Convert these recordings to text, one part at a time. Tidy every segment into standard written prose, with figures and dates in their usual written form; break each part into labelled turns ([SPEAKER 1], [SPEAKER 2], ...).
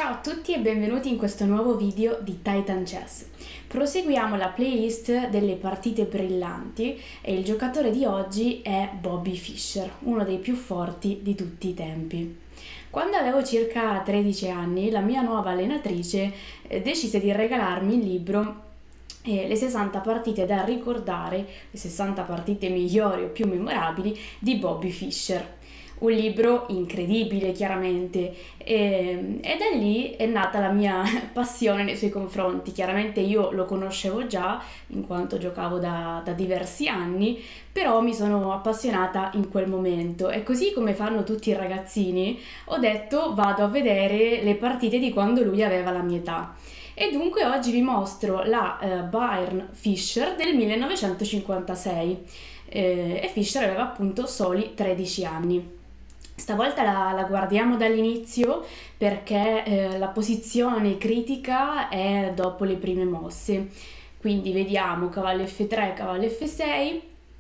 [SPEAKER 1] Ciao a tutti e benvenuti in questo nuovo video di Titan Chess. Proseguiamo la playlist delle partite brillanti e il giocatore di oggi è Bobby Fischer, uno dei più forti di tutti i tempi. Quando avevo circa 13 anni, la mia nuova allenatrice decise di regalarmi il libro le 60 partite da ricordare, le 60 partite migliori o più memorabili di Bobby Fischer. Un libro incredibile, chiaramente, e da lì è nata la mia passione nei suoi confronti. Chiaramente io lo conoscevo già, in quanto giocavo da diversi anni, però mi sono appassionata in quel momento e così come fanno tutti i ragazzini, ho detto vado a vedere le partite di quando lui aveva la mia età. E dunque oggi vi mostro la Bayern Fischer del 1956 e Fischer aveva appunto soli 13 anni. Stavolta la guardiamo dall'inizio perché la posizione critica è dopo le prime mosse. Quindi vediamo cavallo F3, cavallo F6,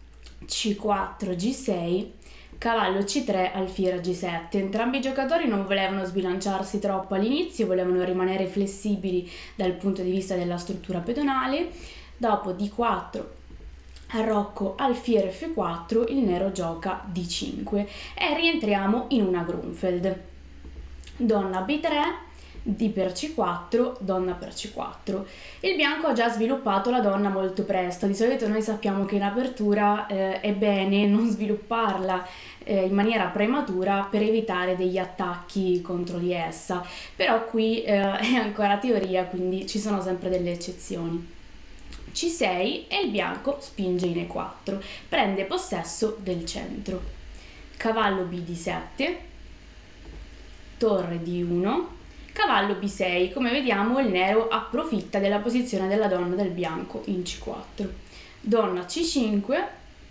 [SPEAKER 1] C4, G6, cavallo C3, alfiere G7. Entrambi i giocatori non volevano sbilanciarsi troppo all'inizio, volevano rimanere flessibili dal punto di vista della struttura pedonale. Dopo D4, arrocco alfiere F4, il nero gioca D5 e rientriamo in una Grunfeld. Donna B3, D per C4, donna per C4. Il bianco ha già sviluppato la donna molto presto. Di solito noi sappiamo che in apertura è bene non svilupparla in maniera prematura per evitare degli attacchi contro di essa, però qui è ancora teoria, quindi ci sono sempre delle eccezioni. C6 e il bianco spinge in E4, prende possesso del centro. Cavallo B di 7, torre D1, cavallo B6. Come vediamo il nero approfitta della posizione della donna del bianco in C4. Donna C5,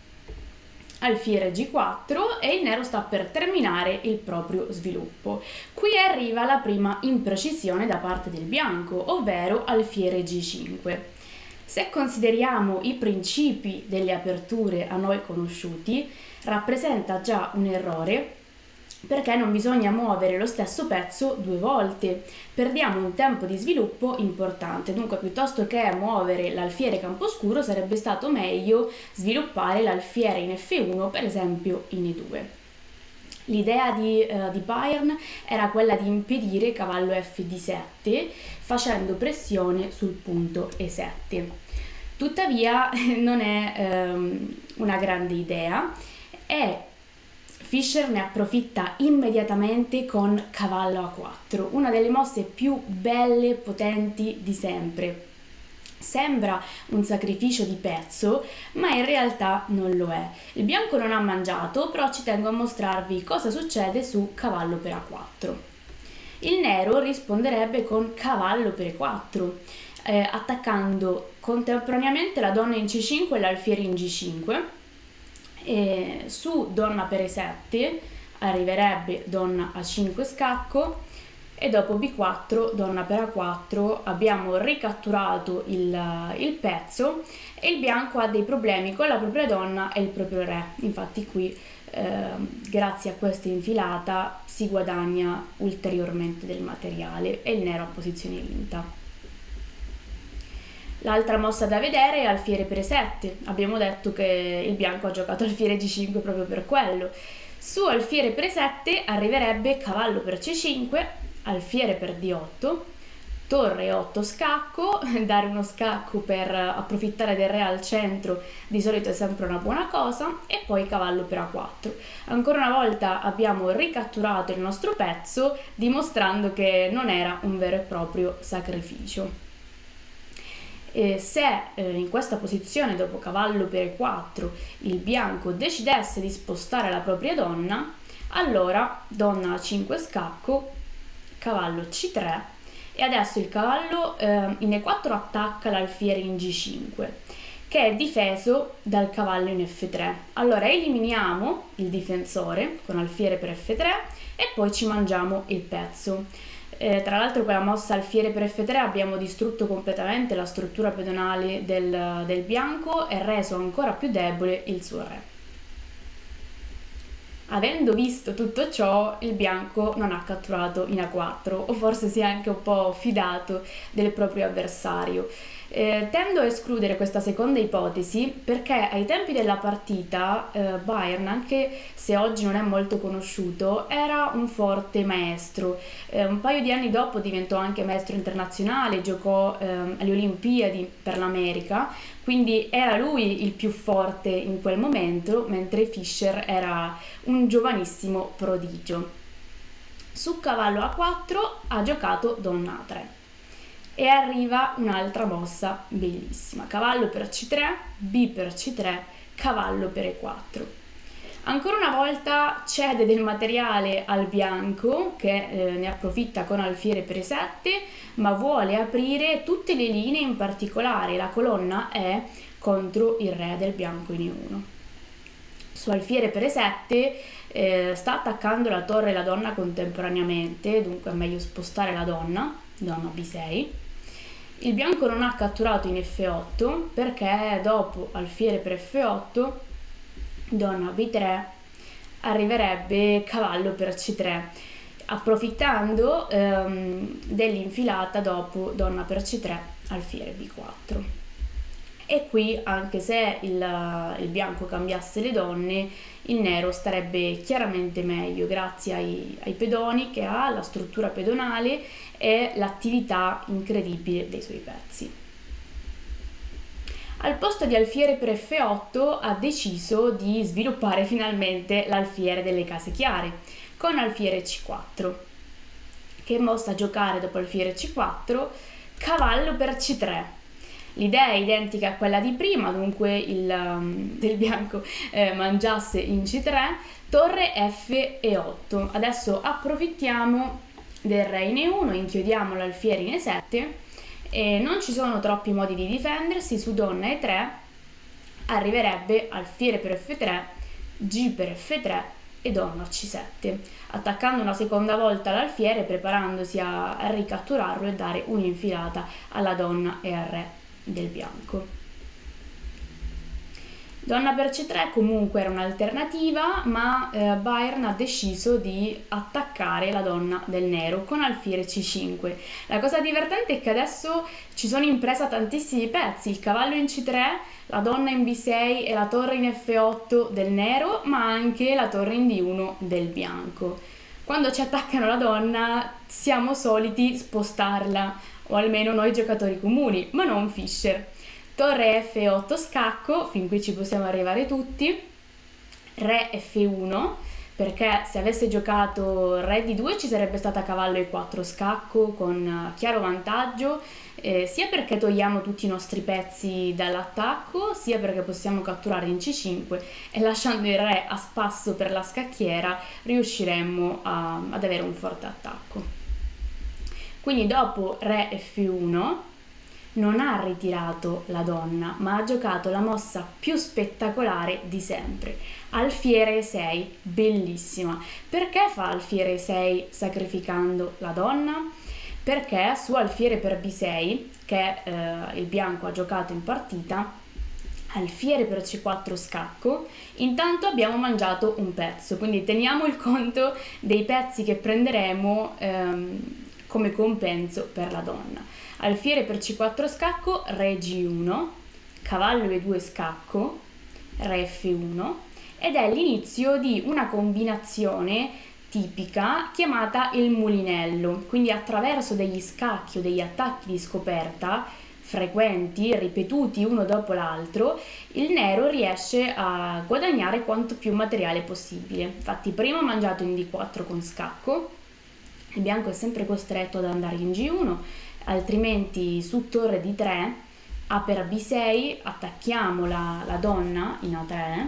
[SPEAKER 1] alfiere G4 e il nero sta per terminare il proprio sviluppo. Qui arriva la prima imprecisione da parte del bianco, ovvero alfiere G5. Se consideriamo i principi delle aperture a noi conosciuti, rappresenta già un errore perché non bisogna muovere lo stesso pezzo due volte, perdiamo un tempo di sviluppo importante. Dunque piuttosto che muovere l'alfiere camposcuro sarebbe stato meglio sviluppare l'alfiere in F1, per esempio in E2. L'idea di Bayern era quella di impedire cavallo F di 7 facendo pressione sul punto E7. Tuttavia non è una grande idea e Fischer ne approfitta immediatamente con cavallo A4, una delle mosse più belle e potenti di sempre. Sembra un sacrificio di pezzo, ma in realtà non lo è. Il bianco non ha mangiato, però ci tengo a mostrarvi cosa succede su cavallo per A4. Il nero risponderebbe con cavallo per E4, attaccando contemporaneamente la donna in C5 e l'alfiere in G5. E su donna per E7 arriverebbe donna A5 scacco e dopo B4, donna per A4, abbiamo ricatturato il pezzo e il bianco ha dei problemi con la propria donna e il proprio re. Infatti qui grazie a questa infilata si guadagna ulteriormente del materiale e il nero ha posizione vinta. L'altra mossa da vedere è alfiere per E7. Abbiamo detto che il bianco ha giocato alfiere G5 proprio per quello. Su alfiere per E7 arriverebbe cavallo per C5, alfiere per D8, torre 8 scacco. Dare uno scacco per approfittare del re al centro di solito è sempre una buona cosa, e poi cavallo per A4. Ancora una volta abbiamo ricatturato il nostro pezzo, dimostrando che non era un vero e proprio sacrificio. Se in questa posizione dopo cavallo per E4 il bianco decidesse di spostare la propria donna, allora donna A5 scacco, cavallo C3 e adesso il cavallo in E4 attacca l'alfiere in G5 che è difeso dal cavallo in F3. Allora eliminiamo il difensore con alfiere per F3 e poi ci mangiamo il pezzo. Tra l'altro con la mossa alfiere per F3 abbiamo distrutto completamente la struttura pedonale del bianco e reso ancora più debole il suo re. Avendo visto tutto ciò, il bianco non ha catturato in A4, o forse si è anche un po' fidato del proprio avversario. Tendo a escludere questa seconda ipotesi perché ai tempi della partita Bayern, anche se oggi non è molto conosciuto, era un forte maestro. Un paio di anni dopo diventò anche maestro internazionale, giocò alle Olimpiadi per l'America, quindi era lui il più forte in quel momento, mentre Fischer era un giovanissimo prodigio. Su cavallo A4 ha giocato donna A3 e arriva un'altra mossa bellissima: cavallo per C3, B per C3, cavallo per E4. Ancora una volta cede del materiale al bianco, che ne approfitta con alfiere per E7, ma vuole aprire tutte le linee, in particolare la colonna E contro il re del bianco in E1. Su alfiere per E7 sta attaccando la torre e la donna contemporaneamente, dunque è meglio spostare la donna B6. Il bianco non ha catturato in F8 perché dopo alfiere per F8, donna B3, arriverebbe cavallo per C3, approfittando dell'infilata dopo donna per C3, alfiere B4. E qui, anche se il bianco cambiasse le donne, il nero starebbe chiaramente meglio grazie ai pedoni che ha, la struttura pedonale e l'attività incredibile dei suoi pezzi. Al posto di alfiere per F8 ha deciso di sviluppare finalmente l'alfiere delle case chiare con alfiere C4. Che mossa giocare dopo alfiere C4? Cavallo per C3. L'idea è identica a quella di prima, dunque il bianco mangiasse in C3, torre F e 8. Adesso approfittiamo del re in E1, inchiodiamo l'alfiere in E7 e non ci sono troppi modi di difendersi. Su donna E3 arriverebbe alfiere per F3, G per F3 e donna C7, attaccando una seconda volta l'alfiere, preparandosi a ricatturarlo e dare un'infilata alla donna e al re del bianco. Donna per C3 comunque era un'alternativa, ma Bayern ha deciso di attaccare la donna del nero con alfiere C5. La cosa divertente è che adesso ci sono in presa tantissimi pezzi: il cavallo in C3, la donna in B6 e la torre in F8 del nero, ma anche la torre in D1 del bianco. Quando ci attaccano la donna siamo soliti spostarla, o almeno noi giocatori comuni, ma non Fischer. Torre F8 scacco, fin qui ci possiamo arrivare tutti. Re F1, perché se avesse giocato re D2 ci sarebbe stata cavallo E4 scacco con chiaro vantaggio, sia perché togliamo tutti i nostri pezzi dall'attacco, sia perché possiamo catturare in C5 e lasciando il re a spasso per la scacchiera riusciremmo ad avere un forte attacco. Quindi dopo re F1 non ha ritirato la donna, ma ha giocato la mossa più spettacolare di sempre, alfiere 6, bellissima. Perché fa alfiere 6 sacrificando la donna? Perché su alfiere per B6, che il bianco ha giocato in partita, alfiere per C4 scacco, intanto abbiamo mangiato un pezzo, quindi teniamo il conto dei pezzi che prenderemo come compenso per la donna. Alfiere per C4 scacco, re G1, cavallo E2 scacco, re F1, ed è l'inizio di una combinazione tipica chiamata il mulinello, quindi attraverso degli scacchi o degli attacchi di scoperta frequenti, ripetuti uno dopo l'altro, il nero riesce a guadagnare quanto più materiale possibile. Infatti prima ho mangiato in D4 con scacco, il bianco è sempre costretto ad andare in G1, altrimenti su torre D3, A per B6, attacchiamo la donna in A3,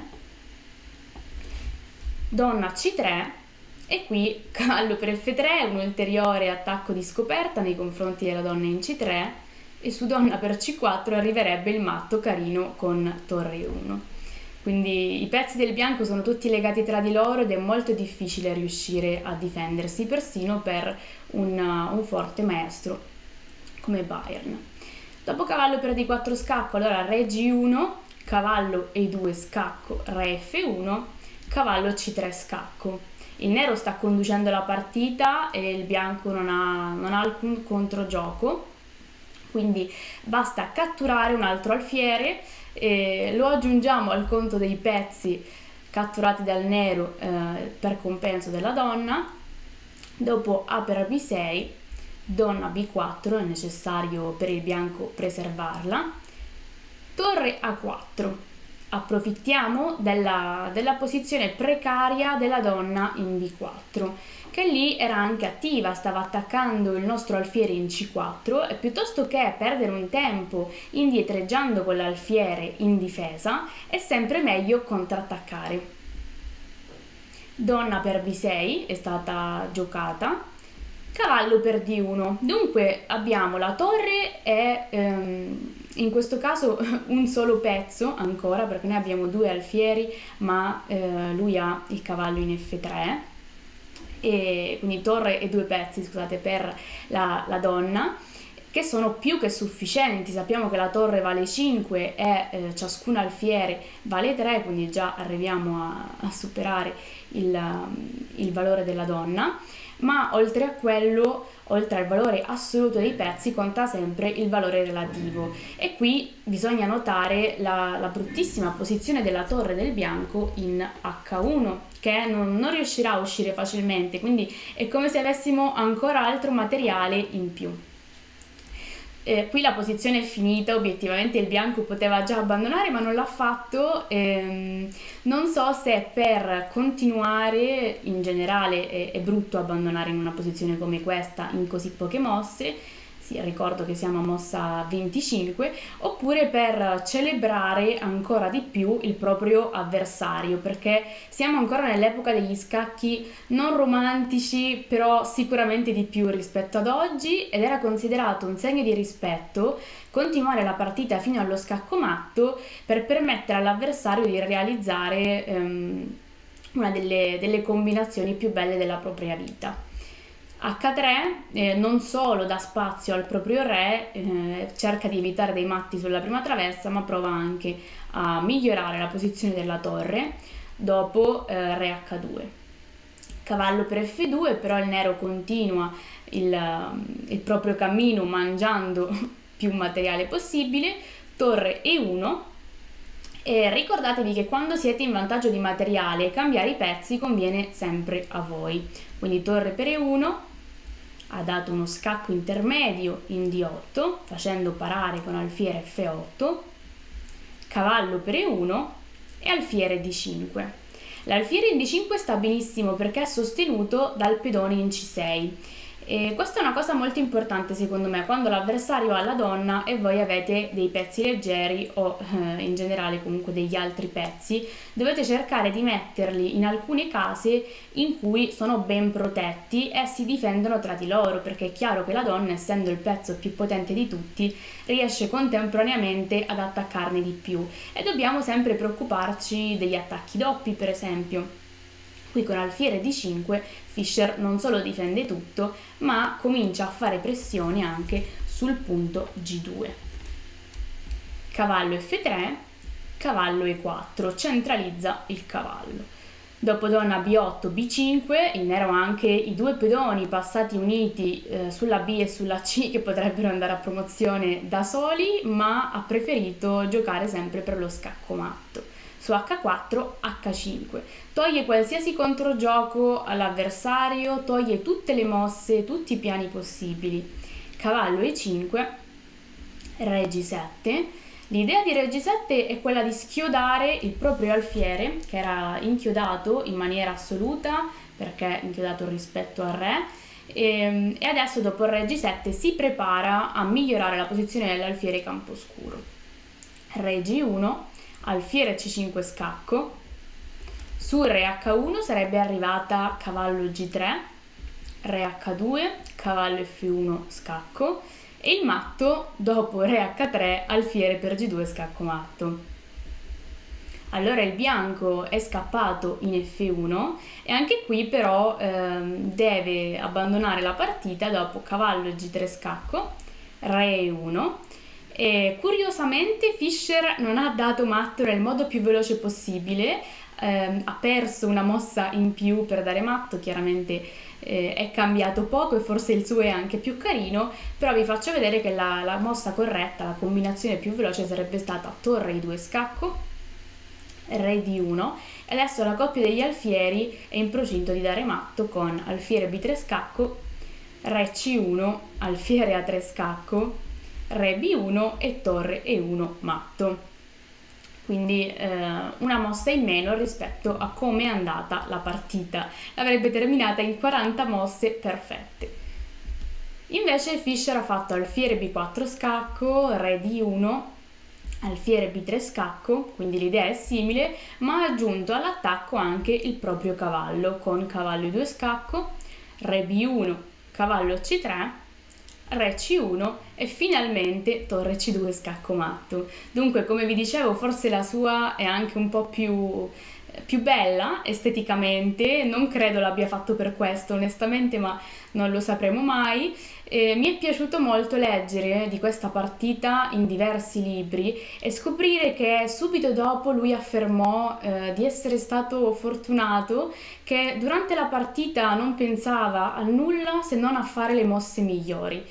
[SPEAKER 1] donna C3 e qui cavallo per F3, un ulteriore attacco di scoperta nei confronti della donna in C3 e su donna per C4 arriverebbe il matto carino con torre 1. Quindi i pezzi del bianco sono tutti legati tra di loro ed è molto difficile riuscire a difendersi, persino per un forte maestro come Bayern. Dopo cavallo per D4 scacco, allora re G1, cavallo E2 scacco, re F1, cavallo C3 scacco. Il nero sta conducendo la partita e il bianco non ha alcun controgioco, quindi basta catturare un altro alfiere e lo aggiungiamo al conto dei pezzi catturati dal nero per compenso della donna. Dopo A per B6, donna B4, è necessario per il bianco preservarla, torre A4. Approfittiamo della posizione precaria della donna in B4, che lì era anche attiva, stava attaccando il nostro alfiere in C4 e piuttosto che perdere un tempo indietreggiando con l'alfiere in difesa, è sempre meglio contrattaccare. Donna per B6 è stata giocata, cavallo per D1. Dunque abbiamo la torre e in questo caso un solo pezzo ancora, perché noi abbiamo due alfieri, ma lui ha il cavallo in F3, e quindi torre e due pezzi, scusate, per la donna, che sono più che sufficienti. Sappiamo che la torre vale 5 e ciascun alfiere vale 3, quindi già arriviamo a superare il valore della donna, ma oltre a quello, oltre al valore assoluto dei pezzi, conta sempre il valore relativo. E qui bisogna notare la bruttissima posizione della torre del bianco in H1, che non riuscirà a uscire facilmente, quindi è come se avessimo ancora altro materiale in più. Qui la posizione è finita, obiettivamente il bianco poteva già abbandonare ma non l'ha fatto. Non so se per continuare, in generale è brutto abbandonare in una posizione come questa in così poche mosse, sì, ricordo che siamo a mossa 25, oppure per celebrare ancora di più il proprio avversario, perché siamo ancora nell'epoca degli scacchi non romantici, però sicuramente di più rispetto ad oggi, ed era considerato un segno di rispetto continuare la partita fino allo scacco matto per permettere all'avversario di realizzare una delle combinazioni più belle della propria vita. H3 non solo dà spazio al proprio re, cerca di evitare dei matti sulla prima traversa, ma prova anche a migliorare la posizione della torre dopo re H2. Cavallo per F2, però il nero continua il proprio cammino mangiando più materiale possibile, torre E1. E ricordatevi che quando siete in vantaggio di materiale, cambiare i pezzi conviene sempre a voi. Quindi torre per E1 ha dato uno scacco intermedio in D8, facendo parare con alfiere F8, cavallo per E1 e alfiere D5. L'alfiere in D5 sta benissimo perché è sostenuto dal pedone in C6. E questa è una cosa molto importante secondo me, quando l'avversario ha la donna e voi avete dei pezzi leggeri o in generale comunque degli altri pezzi, dovete cercare di metterli in alcune case in cui sono ben protetti e si difendono tra di loro, perché è chiaro che la donna, essendo il pezzo più potente di tutti, riesce contemporaneamente ad attaccarne di più, e dobbiamo sempre preoccuparci degli attacchi doppi, per esempio. Qui con alfiere D5 Fischer non solo difende tutto, ma comincia a fare pressione anche sul punto G2. Cavallo F3, cavallo E4, centralizza il cavallo. Dopo donna B8, B5, il nero ha anche i due pedoni passati uniti sulla B e sulla C, che potrebbero andare a promozione da soli, ma ha preferito giocare sempre per lo scacco matto. Su H4, H5, toglie qualsiasi controgioco all'avversario, toglie tutte le mosse, tutti i piani possibili. Cavallo E5, Re G7. L'idea di Re G7 è quella di schiodare il proprio alfiere, che era inchiodato in maniera assoluta, perché inchiodato rispetto al re, e adesso dopo il Re G7 si prepara a migliorare la posizione dell'alfiere camposcuro. Re G1, alfiere C5 scacco, su re H1 sarebbe arrivata cavallo G3, re H2, cavallo F1 scacco, e il matto dopo re H3, alfiere per G2 scacco matto. Allora il bianco è scappato in F1 e anche qui però deve abbandonare la partita dopo cavallo G3 scacco, re E1. E curiosamente Fischer non ha dato matto nel modo più veloce possibile, ha perso una mossa in più per dare matto, chiaramente è cambiato poco e forse il suo è anche più carino, però vi faccio vedere che la mossa corretta, la combinazione più veloce sarebbe stata torre I2 scacco, re D1, e adesso la coppia degli alfieri è in procinto di dare matto con alfiere B3 scacco, re C1, alfiere A3 scacco, re B1 e torre E1 matto. Quindi una mossa in meno rispetto a come è andata la partita. L'avrebbe terminata in 40 mosse perfette. Invece Fischer ha fatto alfiere B4 scacco, re D1, alfiere B3 scacco, quindi l'idea è simile, ma ha aggiunto all'attacco anche il proprio cavallo con cavallo I2 scacco, re B1, cavallo C3, re C1 e finalmente torre C2 scacco matto. Dunque, come vi dicevo, forse la sua è anche un po' più bella esteticamente, non credo l'abbia fatto per questo onestamente, ma non lo sapremo mai. Mi è piaciuto molto leggere di questa partita in diversi libri e scoprire che subito dopo lui affermò di essere stato fortunato, che durante la partita non pensava a nulla se non a fare le mosse migliori.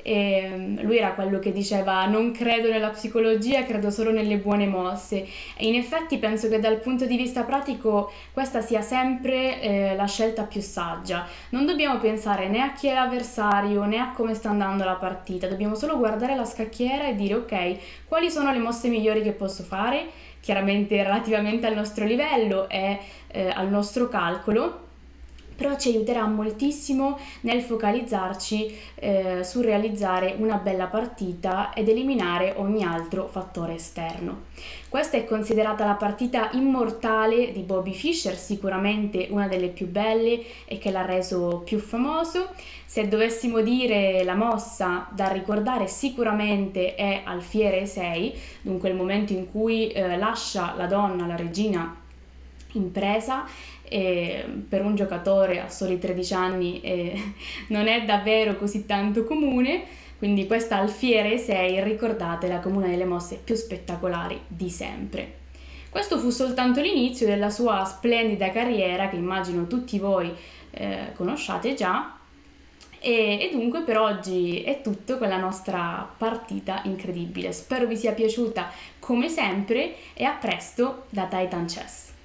[SPEAKER 1] E lui era quello che diceva: non credo nella psicologia, credo solo nelle buone mosse, e in effetti penso che dal punto di vista pratico questa sia sempre la scelta più saggia. Non dobbiamo pensare né a chi è l'avversario né a come sta andando la partita, dobbiamo solo guardare la scacchiera e dire: ok, quali sono le mosse migliori che posso fare, chiaramente relativamente al nostro livello e al nostro calcolo, però ci aiuterà moltissimo nel focalizzarci su realizzare una bella partita ed eliminare ogni altro fattore esterno. Questa è considerata la partita immortale di Bobby Fischer, sicuramente una delle più belle e che l'ha reso più famoso. Se dovessimo dire la mossa da ricordare, sicuramente è alfiere 6, dunque il momento in cui lascia la donna, la regina, in presa. E per un giocatore a soli 13 anni non è davvero così tanto comune, quindi questa alfiere 6, ricordatela come una delle mosse più spettacolari di sempre. Questo fu soltanto l'inizio della sua splendida carriera, che immagino tutti voi conosciate già, e dunque per oggi è tutto con la nostra partita incredibile. Spero vi sia piaciuta come sempre e a presto da Titan Chess.